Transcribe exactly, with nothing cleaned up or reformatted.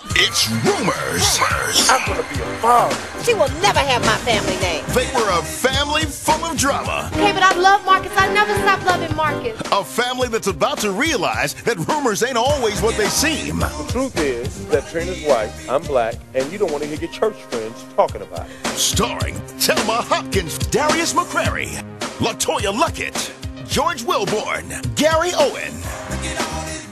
It's rumors. Rumors. I'm gonna be a father. She will never have my family name. They were a family full of drama. Okay, but I love Marcus. I never stop loving Marcus. A family that's about to realize that rumors ain't always what they seem. The truth is that Trina's white, I'm black, and you don't want to hear your church friends talking about it. Starring Thelma Hopkins, Darius McCrary, LaToya Luckett, George Wilborn, Gary Owen.